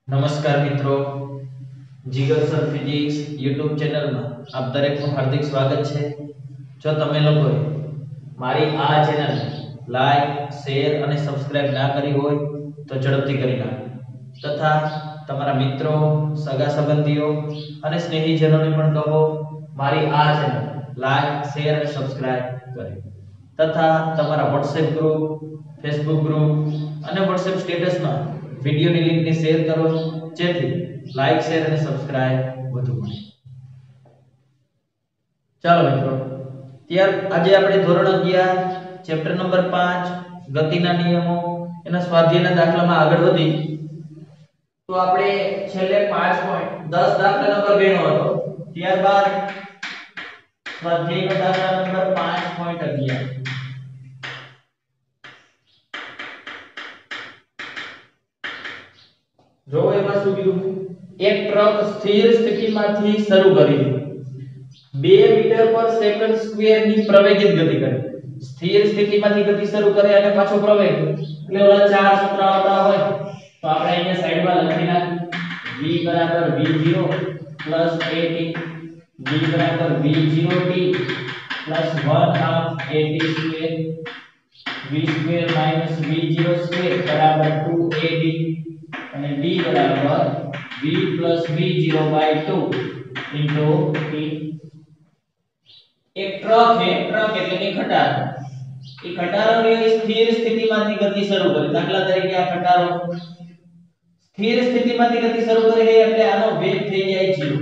નમસ્કાર મિત્રો, જીગર sir physics YouTube ચેનલમાં આપ દરેકનું હાર્દિક સ્વાગત છે। જો તમે લોકોએ મારી આ ચેનલ લાઈક, શેર અને સબસ્ક્રાઇબ ના કરી હોય તો ઝડપથી કરી નાખો તથા તમારા મિત્રો, સગા સંબંધીઓ અને સ્નેહીજનોને પણ કહો મારી આ ચેનલ લાઈક, શેર અને સબસ્ક્રાઇબ કરે તથા તમારા WhatsApp ગ્રુપ, Facebook ગ્રુપ અને WhatsApp સ્ટેટસમાં વિડિયોની લિંકને શેર કરો જેથી લાઈક, શેર અને સબસ્ક્રાઇબ વધુ મળે। ચાલો મિત્રો, આજે આપણે ધોરણ 11 ચેપ્ટર નંબર 5 ગતિના નિયમો એના સ્વાધ્યાયના દાખલામાં આગળ વધી તો આપણે છેલ્લે 5.10 દાખલા નંબર 2 નો હતો। ત્યારબાદ સ્વાધ્યાયનો દાખલા નંબર 5.11 જો એમાં શું કીધું, એક ટ્રક સ્થિર સ્થિતિમાંથી શરૂ કરી 2 મીટર પર સેકન્ડ સ્ક્વેર ની પ્રવેગિત ગતિ કરે। સ્થિર સ્થિતિમાંથી ગતિ શરૂ કરે અને પાછો પ્રવેગ, એટલે ઓલા ચાર સૂત્ર આવતા હોય તો આપણે અહીંયા સાઈડમાં લખી નાખીએ v v0 at v v0t 1/2 at square v square v0 square 2ad અને d બરાબર v v0/2 into t। એક ટ્રક है, ટ્રક એટલે કે ખટારો, એ ખટારોની સ્થિર સ્થિતિમાંથી ગતિ શરૂ કરે। દાખલા તરીકે આ ખટારો સ્થિર સ્થિતિમાંથી ગતિ શરૂ કરે છે એટલે આનો વેગ થઈ જાય 0।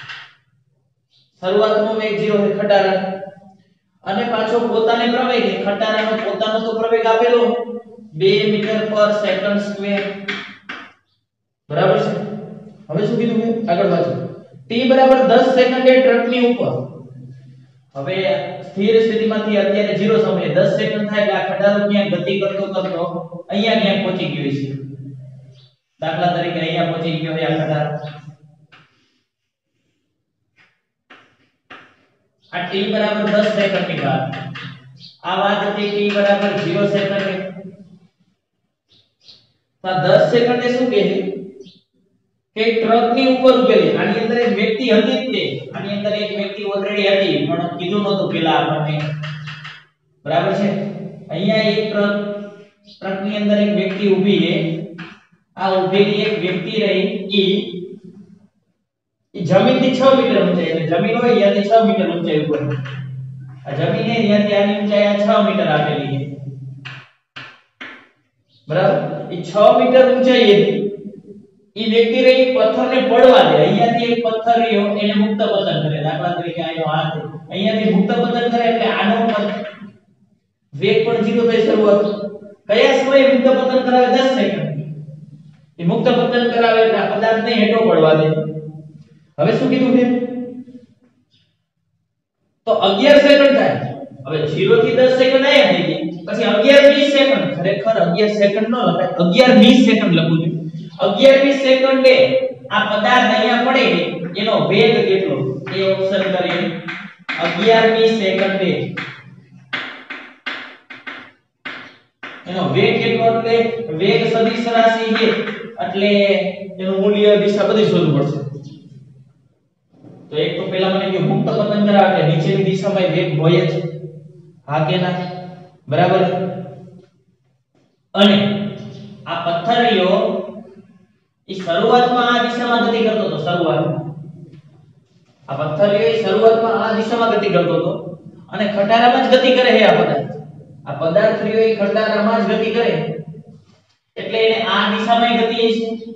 શરૂઆતનો વેગ 0 છે ખટારા, અને પાછો પોતાને પ્રવેગ છે, ખટારાનો પોતાનો તો પ્રવેગ આપેલો 2 મીટર પર સેકન્ડ સ્ક્વેર, બરાબર છે। હવે શું કીધું છે આગળ વાંચો, t બરાબર 10 સેકન્ડે ટ્રકની ઉપર, હવે સ્થિર સ્થિતિમાંથી અત્યારે 0 સમયે 10 સેકન્ડ થાય એટલે આ ખટારો ક્યાં ગતિ કરતો અહીંયા ક્યાં પહોંચી ગયો છે। દાખલા તરીકે અહીંયા પહોંચી ગયો છે આ ખટારો, આ t બરાબર 10 સેકન્ડની વાત, આ વાત હતી t બરાબર 0 સેકન્ડે। તો આ 10 સેકન્ડે શું કહે છે કે ટ્રકની ઉપર ઉભેલી, આની અંદર એક વ્યક્તિ હતી જ તે, આની અંદર એક વ્યક્તિ ઓલરેડી હતી પણ કીધું નહોતું પેલા આપણને, બરાબર છે। અહીંયા એક ટ્રકની અંદર એક વ્યક્તિ ઊભી છે, આ ઊભેલી એક વ્યક્તિ રહી ઈ જમીનથી 6 મીટર ઊંચાઈ, એટલે જમીન હોય ત્યાંથી 6 મીટર ઊંચાઈ ઉપર, આ જમીન છે ત્યાંથી આની ઊંચાઈ આ 6 મીટર આપેલી છે, બરાબર। ઈ 6 મીટર ઊંચાઈ હતી, ઈ વ્યક્તિ રહી પથ્થરને પડવા દે, અહીંયાથી એક પથ્થર રહ્યો એને મુક્ત પતન કરે, દાખલા તરીકે આનો હાથ અહીંયાથી મુક્ત પતન કરે એટલે આનો વેગ પણ 0 થઈ શરૂઆત, કયા સમયે મુક્ત પતન કરાવે 10 સેકન્ડ, એ મુક્ત પતન કરાવે એટલે આ પદાર્થને હેઠો પડવા દે। હવે શું કીધું છે તો 11 સેકન્ડ થાય, હવે 0 થી 10 સેકન્ડ આયા થઈ ગઈ, પછી 11 20 સેકન્ડ, ખરેખર 11 સેકન્ડ ન લખાય, 11 20 સેકન્ડ લખવું જોઈએ। 11 20 સેકન્ડે આ પદાર્થ અહીંયા પડે એનો વેગ કેટલો એ ઓપ્શન કરીએ। 11 20 સેકન્ડે એનો વેગ કેટલો, એટલે વેગ સદિશ રાશિ છે એટલે એનું મૂલ્ય, દિશા બધી શોધવું પડશે। તો એક તો પહેલા મને કે મુક્ત પતન કરાવે કે નીચેની દિશામાં વેગ હોય જ, હા કે ના, બરાબર। અને આ પથ્થરિયો ઈ શરૂઆતમાં આ દિશામાં ગતિ કરતો હતો, આ પથ્થરિયો શરૂઆતમાં આ દિશામાં ગતિ કરતો હતો અને ખટારામાં જ ગતિ કરે છે આ પદાર્થ રહ્યો એ ખટારામાં જ ગતિ કરે એટલે એને આ દિશામાં ગતિ છે,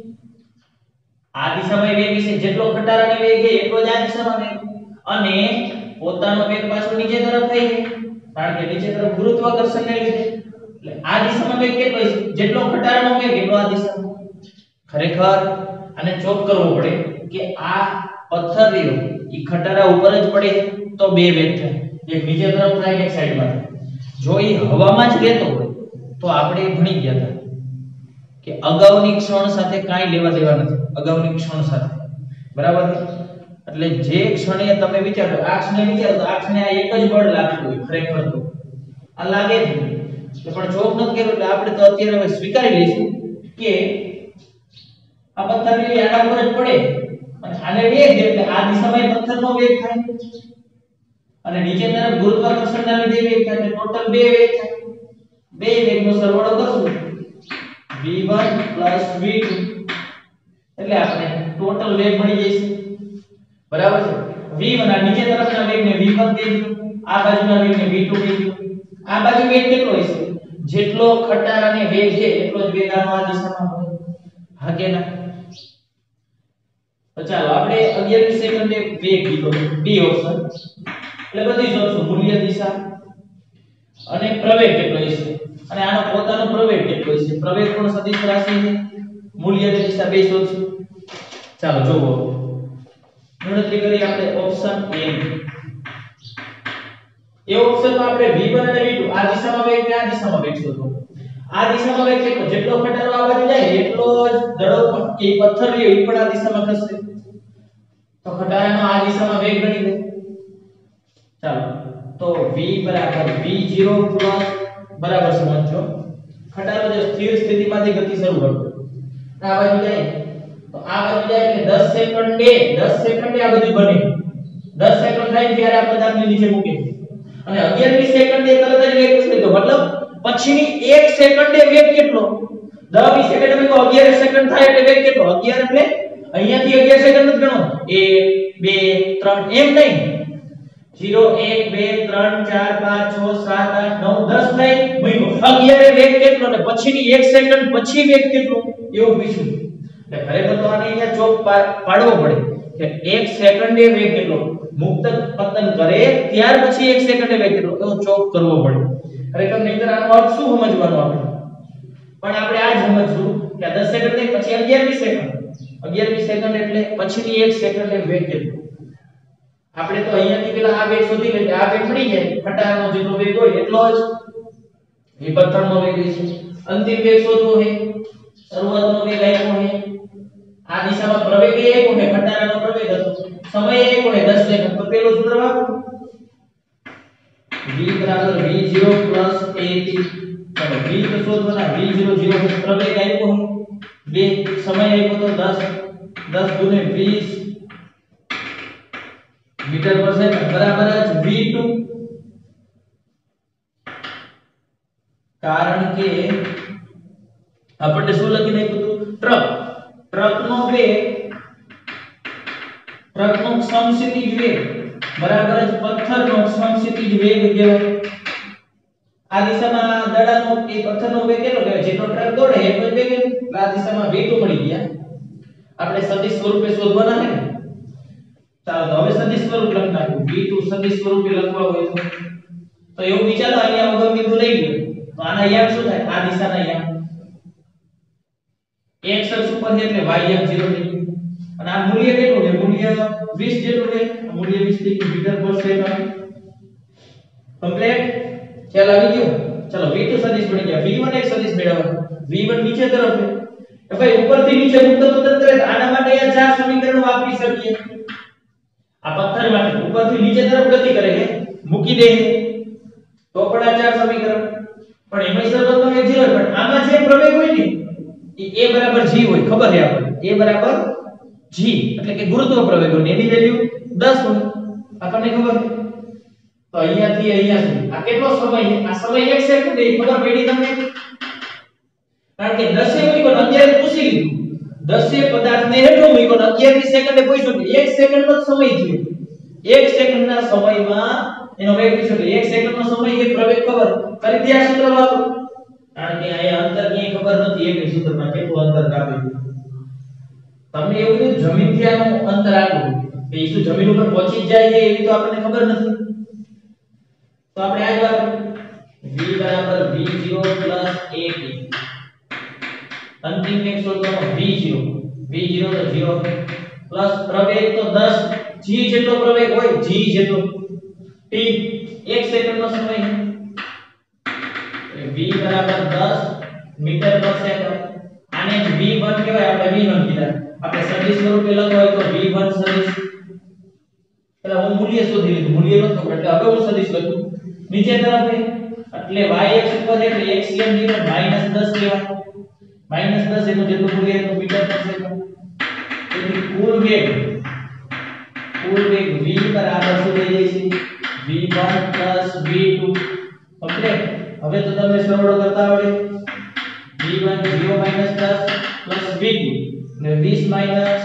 આ દિશામાં વેગ છે, જેટલો ખટારાની વેગ છે એટલો જ આ દિશામાં વેગ, અને પોતાનો વેગ પાછો નીચે તરફ થઈ છે કારણ કે નીચે તરફ ગુરુત્વાકર્ષણને લીધે, એટલે આ દિશામાં વેગ કેટલો છે જેટલો ખટારાનો વેગ એટલો આ દિશામાં। ખરેખર આને ચોક કરવો પડે કે આ પથ્થર રહ્યો ઈ ખટારા ઉપર જ પડે તો બે વેગ થાય, એક નીચે તરફ થાય એક સાઈડમાં થાય। જો ઈ હવામાં જ રહેતો હોય તો આપણે ભણી ગયા હતા કે અગાઉની ક્ષણ સાથે કાઈ લેવા દેવા નથી, અગાઉની ક્ષણ સાથે, બરાબર। એટલે જે ક્ષણે તમે વિચારો, આ ક્ષણે વિચારો તો આ ક્ષણે આ એક જ બળ લાગતું હોય, ખરેખર તો આ લાગે જ નહીં, પણ ચોક નથી કર્યો એટલે આપણે તો અત્યારે હવે સ્વીકારી લઈશું કે આ પથ્થરની આના ઉપર જ પડે અને આને વેગ દે એટલે આ દિશામાં પથ્થરનો વેગ થાય અને નીચે તરફ ગુરુત્વાકર્ષણના લીધે વેગ થાય એટલે ટોટલ બે વેગ થાય બે વેગનો સરવાળો કરશું v1 v2 એટલે આપણે ટોટલ વેગ મળી જશે બરાબર છે v1 આ નીચે તરફના વેગને v1 કહીશું આ બાજુના વેગને v2 કહીશું આ બાજુ વેગ કેટલો હશે જેટલો ખટારાને વેગ છે એટલો જ વેગ આનો આ દિશામાં હોય હા કે ના તો ચાલો આપણે 11મી સેકન્ડે વેગ લીધો બી ઓપ્શન એટલે બધી શોધશું મૂલ્ય દિશા અને પ્રવેગ કેટલો હશે અને આનો પોતાનો પ્રવેગ કેટલો હશે પ્રવેગ પણ સદિશ રાશિ છે મૂલ્ય અને દિશા બે શોધશું ચાલો જોવો ગણતરી કરી આપણે ઓપ્શન એ ઓપ્શનમાં આપણે v1 અને v2 આ દિશામાં વેગ ને આ દિશામાં વેગ શોધો આ દિશામાં વેગ કેટલો જેટલો ખટારો આ બાજુ જાય એટલો જ દડો કે પથ્થર લ્યો એ પણ આ દિશામાં ખસશે તો ખટારાનો આ દિશામાં વેગ ગણી લે ચાલો તો v બરાબર v0 બરાબર સમજો ખટારો જે સ્થિર સ્થિતિમાંથી ગતિ શરૂ કરતો આ બાજુ જાય તો આ બાજુ જાય એટલે 10 સેકન્ડે આ બધું બને 10 સેકન્ડ થાય ત્યારે આ પદાર્થને નીચે મૂકે અને 11મી સેકન્ડે તરત જ વેગ પૂછે તો મતલબ પછીની 1 સેકન્ડે વેગ કેટલો 10મી સેકન્ડમાં તો 11 સેકન્ડ થાય એટલે વેગ કેટલો 11 એટલે અહીંયાથી 11 સેકન્ડ જ ગણો 1 2 3 એમ નહીં 0 1 2 3 4 5 6 7 8 9 10 થાય મૂકો 11 વેગ કેટલો ને પછીની 1 સેકન્ડ પછી વેગ કેટલો એવું પૂછ્યું એટલે ખરેખર તો આને અહીંયા ચોક પાડવો પડે કે 1 સેકન્ડે વેગ કેટલો મુક્ત પતન કરે ત્યાર પછી 1 સેકન્ડે વેગ કેટલો એવો ચોક કરવો પડે ખરેખર નહીંતર આનો અર્થ શું સમજવાનો આપણે પણ આપણે આ જ સમજશું કે 10 સેકન્ડ થાય પછી 11મી સેકન્ડ 11મી સેકન્ડ એટલે પછીની 1 સેકન્ડે વેગ કેટલો આપણે તો અહીંયાથી પેલા આ વેગ શોધી લે આ વેગ મળી જાય ખટારાનો જેટલો વેગ હોય એટલો જ એ પથ્થરનો વેગ છે અંતિમ વેગ શોધવો છે શરૂઆતનો વેગ આપ્યો છે આ દિશામાં પ્રવેગ આપ્યો છે ખટારાનો પ્રવેગ હતો સમય આપ્યો છે 10 સેકન્ડ તો પેલો સૂત્ર વાપરો v બરાબર v0 at ચલો v તો શોધવાના v0 0 પ્રવેગ આપ્યો છે 2 સમય આપ્યો તો 10 ગુણે 20 મીટર પર સેકન્ડ બરાબર જ v2 કારણ કે આપણે શું લખી નાખ્યું હતું ટ્રકનો વેગ ટ્રકનો સમસ્થિતિજ વેગ બરાબર જ પથ્થરનો સમસ્થિતિજ વેગ કહેવાય આ દિશામાં દડાનો કે પથ્થરનો વેગ કેટલો કહેવાય જેટલો ટ્રક દોડે એટલો જ વેગ આ દિશામાં v2 મળી ગયા આપણે સદિશ સ્વરૂપે શોધવાના છે ને ચાલો તો હવે સદિશ સ્વરૂપ લખી નાખું v2 સદિશ સ્વરૂપે લખવા હોય તો એવું વિચારો અહીંયા ઉગમ બિંદુ લઈ લો તો આના યામ શું થાય આ દિશાના યામ x અક્ષ ઉપર છે એટલે y યામ 0 થઈ ગયું અને આ મૂલ્ય કેટલું છે મૂલ્ય 20 જેટલું છે મૂલ્ય 20 થઈ ગયું મીટર પર સેકન્ડ કમ્પ્લીટ ચાલ આવી ગયો ચલો v2 સદિશ મળી ગયા v1 એક સદિશ મેળવવાનો v1 નીચે તરફ છે તો ભાઈ ઉપરથી નીચે મુક્ત પતન કરે આના માટે અહીંયા ચાર સમીકરણો વાપરી શકીએ આ પથ્થર માટે ઉપરથી નીચે તરફ ગતિ કરે છે મૂકી દે તો પણ આ ચાર સમીકરણ પણ એમાં શરૂઆતનો વેગ 0 પણ આમાં જે પ્રવેગ હોય ને એ a બરાબર g હોય ખબર છે આપણને a બરાબર g એટલે કે ગુરુત્વ પ્રવેગ હોય એની વેલ્યુ 10 હોય આપણને ખબર છે તો અહીંયાથી અહીંયા સુધી આ કેટલો સમય છે આ સમય 1 સેકન્ડ એ ખબર પડી તમને કારણ કે 10 એ મૂક્યો 11 પૂછી લીધું 10 એ પદાર્થને હેઠો મૂક્યો 11મી સેકન્ડે પૂછ્યું 1 સેકન્ડનો સમય થયો 1 સેકન્ડના સમયમાં એનો વેગ પૂછ્યો 1 સેકન્ડનો સમય એ પ્રવેગ ખબર ફરીથી આ સૂત્ર વાપરો કારણ કે અહીંયા અંતર ની ખબર નથી એક સૂત્રમાં કેટલું અંતર કાપી તમને એવું કીધું જમીનથી આનું અંતર આટલું કે ઈ શું જમીન ઉપર પહોંચી જાય છે એવી તો આપણને ખબર નથી તો આપણે આ જ વાપરો v બરાબર v0 at અંતિમ વેગ શોધવાનો v0 તો 0 પ્લસ પ્રવેગ તો 10 g જેટલો પ્રવેગ હોય g જેટલો t 1 સેકન્ડનો સમય v બરાબર 10 મીટર પર સેકન્ડ આને v1 કહેવાય આપણે v1 કીધા આપણે સદિશ સ્વરૂપે લખો હોય તો v1 સદિશ એટલે હું મૂલ્ય શોધી લીધું મૂલ્ય નતો એટલે હવે હું સદિશ લખું નીચે તરફ એટલે y અક્ષ ઉપર એટલે x m 10 લેવા -10 એનું જેટલું મૂલ્ય એનું મીટર પર સેકન્ડ. તેથી કુલ વેગ v બરાબર શું થઈ જાય છે v1 v2 કમ્પ્લીટ. હવે તો તમને સરવાળો કરતા આવડે. v1 0 -10 v2 ને 20 0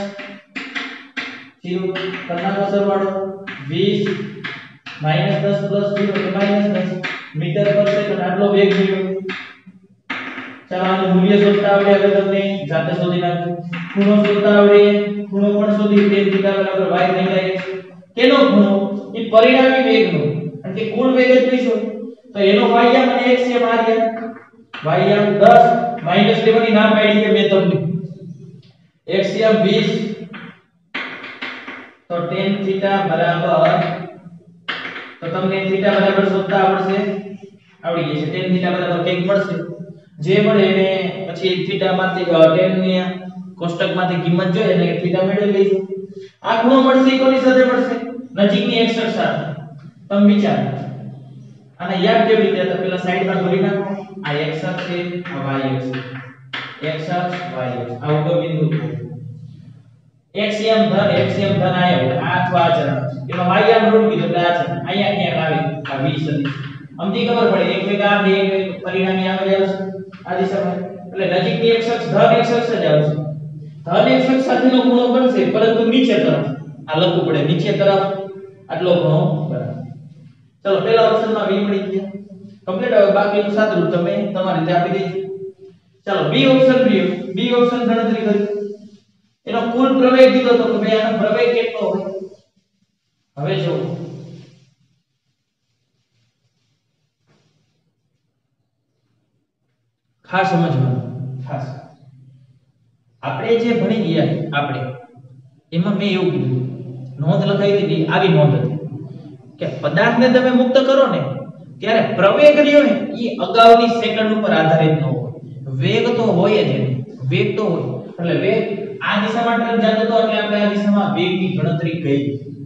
કરનાનો સરવાળો 20 -10 0 એટલે -10 મીટર પર સેકન્ડ આટલો વેગ મળ્યો. ચાલો આનું મૂલ્ય શોધતા આવડે. હવે તમને જાતે શોધી નાખો. ખૂણો શોધતા આવડે. ખૂણો પણ શોધી tan θ બરાબર y થઈ x. કેનો ખૂણો? એ પરિણામી વેગનો. કારણ કે કુલ વેગ જ પૂછ્યો તો એનો વાયામ અને x છે માર્યા. વાયામ 10 માઈનસ લેવાની ના પાડી કે મેં તમને. x યામ 20 તો tan θ બરાબર તો તમને θ બરાબર શોધતા આવડશે. આવડી જશે. tan θ બરાબર કંઈક મળશે. જે મળે એને પછી θ માંથી tan ની કોષ્ટકમાંથી કિંમત જોઈએ એટલે θ મેળવી લઈશું. આ ખૂણો મળશે કોની સાથે મળશે? નજીકની x અક્ષ સાથે. તમે વિચારો આને યાદ કેવી રીતે? તો પેલા સાઈડમાં દોરી નાખો. આ x અક્ષ છે, આ y અક્ષ છે. x અક્ષ y અક્ષ આ ઉગમ બિંદુ x એમ ધન આયો આ અથવા આ ચરણ એમાં y આમ ઋણ કીધું એટલે આ ચરણ અહીંયા ક્યાંક આવે આ 20 સદિશ. અમથી ખબર પડે એક ભેગા બે પરિણામી આવે છે આ દિશામાં. એટલે નજીકની x અક્ષ ધન x અક્ષ જ આવશે. ધન x અક્ષ સાથેનો ખૂણો બનશે પરંતુ નીચે તરફ આ લખવું પડે. નીચે તરફ આટલો ખૂણો બને. ચલો પહેલા ઓપ્શનમાં b મળી ગયા. કમ્પ્લીટ. હવે બાકીનું સાદું તમે તમારી રીતે આપી દેજો. ચાલો b ઓપ્શન ગણતરી કરી. એનો કુલ પ્રવેગ કીધો તો કે ભાઈ આનો પ્રવેગ કેટલો હોય? હવે જો ખાસ સમજવાનું. ખાસ આપણે જે ભણી ગયા એમાં મેં એવું કીધું નોંધ લખાઈ દીધી. આવી નોંધ હતી કે પદાર્થને તમે મુક્ત કરો ને ત્યારે પ્રવેગ રહ્યો ને એ અગાઉની સેકન્ડ ઉપર આધારિત ન હોય. વેગ તો હોય જ. વેગ તો હોય એટલે વેગ આ દિશામાં તરફ જતો હતો એટલે આપણે આ દિશામાં વેગની ગણતરી કરી.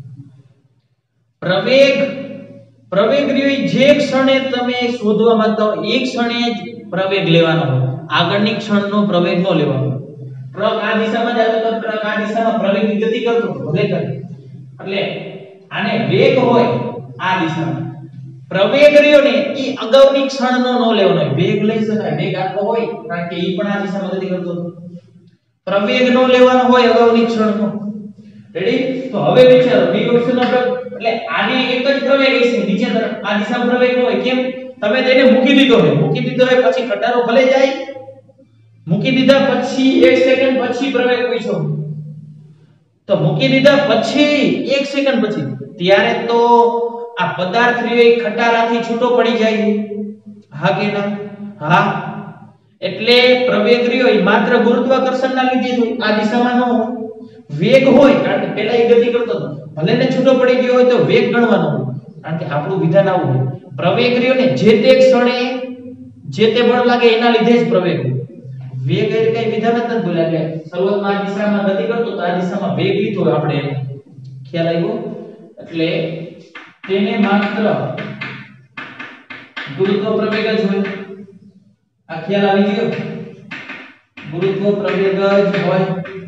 પ્રવેગ રહ્યો જે ક્ષણે તમે શોધવા માંગતા હો એ ક્ષણે જ પ્રવેગ લેવાનો હોય. આગળની ક્ષણનો પ્રવેગ ન લેવાનો. ટ્રક આ દિશામાં જતો તો ટ્રક આ દિશામાં પ્રવેગની ગતિ કરતો ભલે કરે. એટલે આને વેગ હોય આ દિશામાં. પ્રવેગ રહ્યો ને એ અગાઉની ક્ષણનો ન લેવાનો હોય. વેગ લઈ શકાય. વેગ આટલો હોય કારણ કે એ પણ આ દિશામાં ગતિ કરતો હતો. પ્રવેગ નો લેવાનો હોય અગાઉની ક્ષણનો. રેડી? તો હવે વિચારો બી ઓપ્શન એટલે આને એક જ પ્રવેગ હશે નીચે તરફ. આ દિશામાં પ્રવેગ ન હોય. કેમ? તમે તેને મૂકી દીધો હોય પછી ઘટાડો ભલે જાય. મૂકી દીધા પછી 1 સેકન્ડ પછી પ્રવેગ પૂછ્યો તો મૂકી દીધા પછી 1 સેકન્ડ પછી ત્યારે તો આ પદાર્થ રહ્યો એ ખટારાથી છૂટો પડી જાય. હા કે ના? હા. એટલે પ્રવેગ રહ્યો એ માત્ર ગુરુત્વાકર્ષણના લીધે જ આ દિશામાં ન હોય. વેગ હોય કારણ કે પહેલા એ ગતિ કરતો હતો ભલે ને છૂટો પડી ગયો હોય તો વેગ ગણવાનો હોય. કારણ કે આપણું વિધાન આવું હોય. પ્રવેગ રહ્યો ને જે તે ક્ષણે જે તે બળ લાગે એના લીધે જ પ્રવેગ હોય. વેગ એ કઈ વિધાન જ નથી બોલ્યા કે શરૂઆતમાં આ દિશામાં ગતિ કરતો તો આ દિશામાં વેગ લીધો આપણે. ખ્યાલ આવ્યો? એટલે તેને માત્ર ગુરુત્વ પ્રવેગ જ હોય. આ ખ્યાલ આવી ગયો? ગુરુત્વ પ્રવેગ જ હોય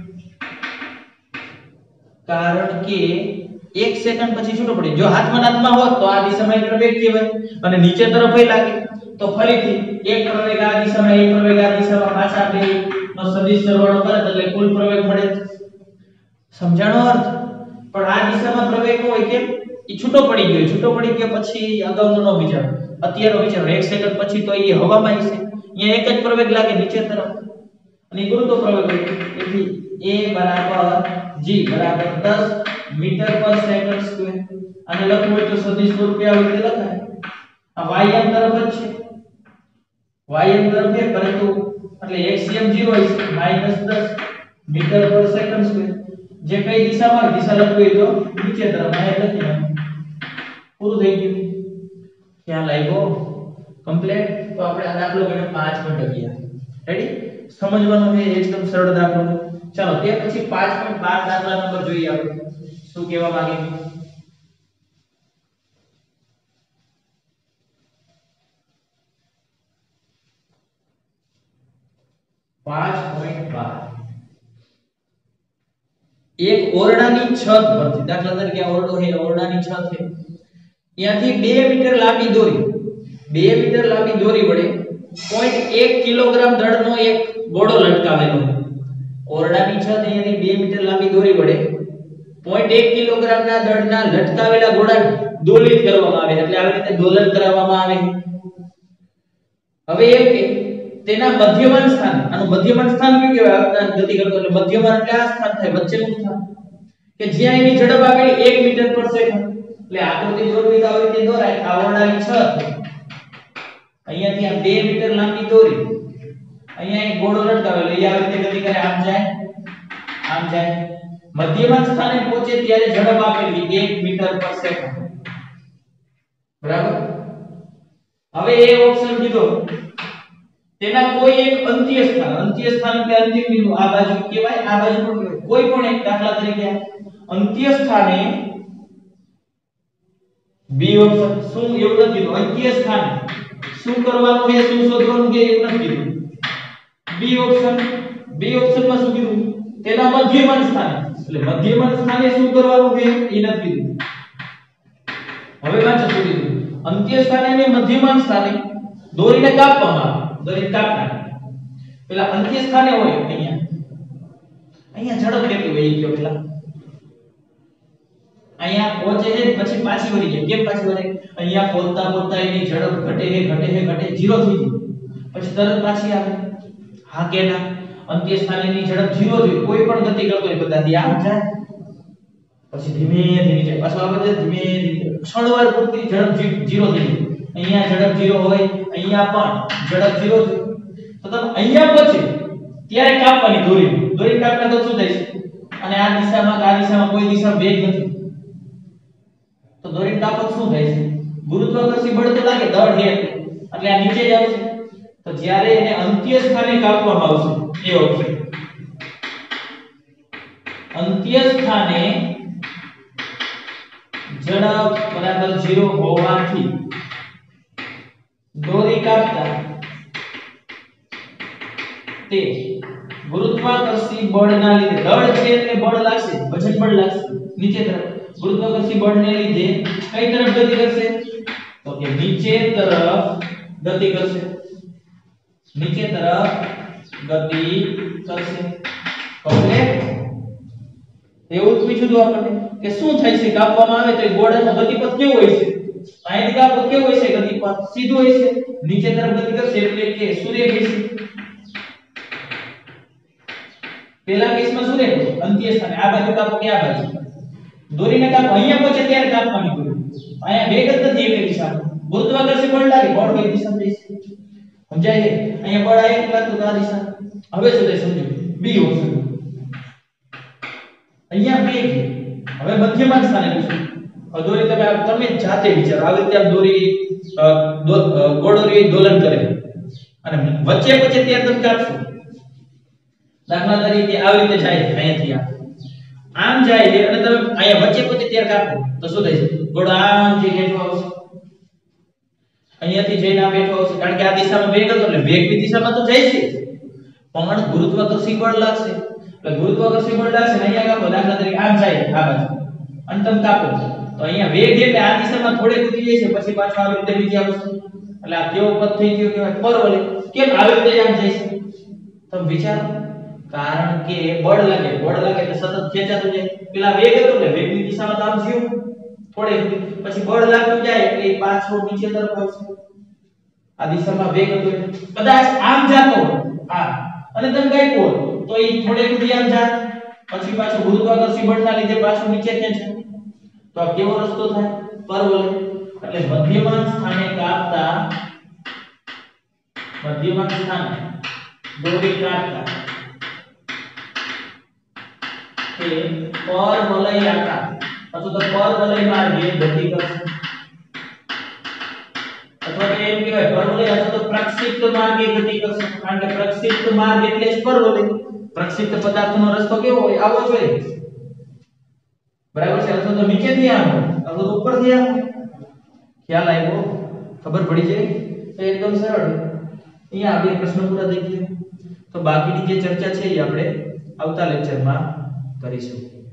કારણ કે 1 સેકન્ડ પછી છૂટો પડે. જો હાથમાં હોત તો આ દિશામાં પ્રવેગ કહેવાય અને નીચે તરફ લાગે તો ફરીથી એક પ્રવેગ આ દિશામાં એક પ્રવેગ આ દિશામાં પાછા બે નો સદિશ સરવાળો કરે એટલે કુલ પ્રવેગ મળે. સમજાણો અર્થ? પણ આ દિશામાં પ્રવેગ હોય કેમ? એ છૂટો પડી ગયો પછી અગાઉનો નો વિચાર અત્યારનો વિચાર 1 સેકન્ડ પછી તો એ હવામાં હશે. અહીંયા એક જ પ્રવેગ લાગે નીચે તરફ અને ગુરુત્વ પ્રવેગ તેથી a બરાબર g બરાબર 10 મીટર પર સેકન્ડ સ્ક્વેર. અને લખવું હોય તો સદિશ સ્વરૂપે આવી રીતે લખાય. આ y m તરફ જ છે. y m તરફ છે પરંતુ એટલે x m 0 છે -10 મીટર પર સેકન્ડ સ્ક્વેર. જે કઈ દિશામાં દિશા લખવી હોય તો નીચે તરફ અહીંયા લખી નાખો. પૂરું થઈ ગયું. ખ્યાલ આવ્યો? કમ્પ્લીટ. તો આપણે આ દાખલો ગણ્યો 5 પોઈન્ટ 11. રેડી? સમજવાનો છે એકદમ સરળ દાખલો. ચાલો ત્યાર પછી 5.12 દાખલા નંબર જોઈએ આપણે શું કહેવા માંગે છે. 5.12 એક ઓરડાની છત પરથી, દાખલા તરીકે આ ઓરડો છે, ઓરડાની છત છે, ત્યાંથી 2 મીટર લાંબી દોરી, 2 મીટર લાંબી દોરી વડે 0.1 કિલોગ્રામ દળનો એક ગોળો લટકાવેલો છે. ઓરડાની છત અહીંયાથી 2 મીટર લાંબી દોરી વડે 0.1 કિલોગ્રામના દળના લટકાવેલા ગોળા દોલિત કરવામાં આવે, એટલે આવી રીતે દોલન કરાવવામાં આવે. હવે એમ કે તેના મધ્યમાન સ્થાન, આનું મધ્યમાન સ્થાન કયું કહેવાય? ગતિ કરતો એટલે મધ્યમાન એટલે આ સ્થાન થાય, વચ્ચેનું સ્થાન કે જ્યાં એની ઝડપ આપેલી 1 મીટર પર સેકન્ડ. એટલે આકૃતિ દોરવી તો આવી રીતે દોરાય. આ ઓરડાની છત, અહીંયાથી આ 2 મીટર લાંબી દોરી, અહીંયા એક ગોળો લટકાવેલો, એ આવી રીતે ગતિ કરે, આમ જાય આમ જાય, મધ્યમાન સ્થાને પહોંચે ત્યારે ઝડપ આપેલી 1 મીટર પર સેકન્ડ. બરાબર. હવે એ ઓપ્શન કીધો, તેના કોઈ એક અંત્ય સ્થાન એટલે અંતિમ બિંદુ, આ બાજુ કહેવાય, આ બાજુ પણ કહેવાય, કોઈ પણ એક, દાખલા તરીકે અંત્ય સ્થાને બી ઓપ્શન. શું એવું નથી કીધું? અંત્ય સ્થાને શું કરવાનું છે, શું શોધવાનું છે એવું નથી કીધું. બી ઓપ્શનમાં શું કીધું? તેના મધ્યમાન સ્થાને, એટલે મધ્યમાન સ્થાને શું કરવાનું છે એ નથી કીધું. હવે વાંચો શું કીધું? અંત્ય સ્થાને અને મધ્યમાન સ્થાને દોરીને કાપવામાં આવે, દોરીને કાપ નાખે. પેલા અંત્ય સ્થાને હોય અહીંયા ઝડપ કેટલી હોય એ કયો પેલા? અહીંયા પહોંચે છે પછી પાછી વળી જાય. કેમ પાછી વળે? અહીંયા પહોંચતા એની ઝડપ ઘટે છે 0 થઈ જાય, પછી તરત પાછી આવે. હા કે ના? અંત્ય સ્થાનેની ઝડપ 0 થઈ, કોઈ પણ ગતિ કરતો હોય બધાથી આમ જાય, પછી ધીમે ધીમે જાય, પાછો આવે છે ધીમે ધીમે, ક્ષણવાર પૂરતી ઝડપ 0 થઈ જાય. અહીંયા ઝડપ 0 હોય, અહીંયા પણ ઝડપ 0 છે, તો તમે અહીંયા પહોંચે ત્યારે કાપવાની દોરી કાપના તો શું થાય છે? અને આ દિશામાં કોઈ દિશામાં વેગ નથી, તો દોરી કાપો શું થાય છે? ગુરુત્વાકર્ષી બળ તો લાગે, દળ છે એટલે આ નીચે જ આવશે. તો જ્યારે એને અંત્ય સ્થાને કાપવામાં આવશે, એ ઓપ્શન અંત્ય સ્થાને ઝડપ બરાબર 0 હોવાથી દોરી કાપતા તે ગુરુત્વાકર્ષી બળના લીધે, દળ છે એટલે બળ લાગશે, વજન બળ લાગશે નીચે તરફ, ગુરુત્વાકર્ષી બળને લીધે કઈ તરફ ગતિ કરશે? તો કે નીચે તરફ ગતિ કરશે, નીચે તરફ ગતિ કરશે. કમ્પ્લીટ. એવું પૂછ્યું હતું આપણને કે શું થાય છે કાપવામાં આવે તો એ ગોળાનો ગતિપથ કેવો હોય છે? અહીંથી કાપો કેવો હોય છે? ગતિપથ સીધું હોય છે, નીચે તરફ ગતિ કરશે એટલે કે સૂર્ય છે. પહેલા કેસમાં શું રહે? અંત્ય સ્થાને આ બાજુ કાપો કે આ બાજુ, દોરીને કાપો, અહીંયા પહોંચે ત્યારે કાપવાની દોરી. અહીંયા વેગ જ નથી એક દિશામાં, ગુરુત્વાકર્ષી બળ લાગે, બળ કઈ દિશામાં જશે? સમજાય છે? અહીંયા બળ આયા લાગતું આ દિશા. હવે શું થાય સમજો? B option. અહીંયા વેગ, હવે મધ્યમાન સ્થાને પૂછો. દોરી તમે જાતે વિચારો, આવી રીતે આમ દોરી ગોળોરી દોલન કરે અને વચ્ચે ત્યારે તમે કાપશો. દાખલા તરીકે આવી રીતે જાય, અહીંયાથી આમ જાય છે અને તમે અહીંયા વચ્ચે ત્યારે કાપો તો શું થાય છે? ગોળો આમ જે હેઠો આવશે, અહીંયાથી જઈને આ બેઠો આવશે, કારણ કે આ દિશામાં વેગ હતો એટલે વેગની દિશામાં તો જાય છે, પણ ગુરુત્વાકર્ષી બળ લાગશે, એટલે ગુરુત્વાકર્ષી બળ લાગશે. અહીંયા કાપો, દાખલા તરીકે આમ જાય આ બાજુ અને તમે કાપો તો અહીંયા વેગ એટલે આ દિશામાં થોડે કૂદી જાય છે, પછી પાછો આવી રીતે બીજી આવશે, એટલે આ કેવો પથ થઈ ગયો કહેવાય? પરવલય. કેમ આવી રીતે આમ જાય છે? તમે વિચારો, કારણ કે બળ લાગે એટલે સતત ખેંચાતું જાય. પેલા વેગ હતો એટલે વેગની દિશામાં તો આમ જીવ થોડે પછી બળ લાગતું જાય એટલે પાછો નીચે તરફ આવશે. આ દિશામાં વેગ હતો કદાચ આમ જાતો આ અને તમે કાપ્યો તો એ થોડે કુદી આમ જાત, પછી પાછો ગુરુત્વાકર્ષી બળના લીધે પાછો નીચે ખેંચે, તો આ કેવો રસ્તો થાય? પરવલય. એટલે મધ્યમાન સ્થાને કાપતા, મધ્યમાન સ્થાને દોરી કાપતા તે પરવલયાકાર અથવા તો પરવલય માર્ગે ગતિ કરશે, અથવા તો એમ કહેવાય પરવલય અથવા તો પ્રક્ષિપ્ત માર્ગે ગતિ કરશે. કારણ કે પ્રક્ષિપ્ત માર્ગ એટલે જ પરવલય. પ્રક્ષિપ્ત પદાર્થનો રસ્તો કેવો હોય? આવો જ હોય, બરાબર છે? અથવા તો નીચેથી આમ અથવા તો ઉપરથી આમ. ખ્યાલ આવ્યો? ખબર પડી જાય તો એકદમ સરળ. અહીંયા આપણે પ્રશ્ન પૂરા થઈ ગયા. તો તો બાકીની જે ચર્ચા છે એ આપણે આવતા લેક્ચરમાં કરીશું.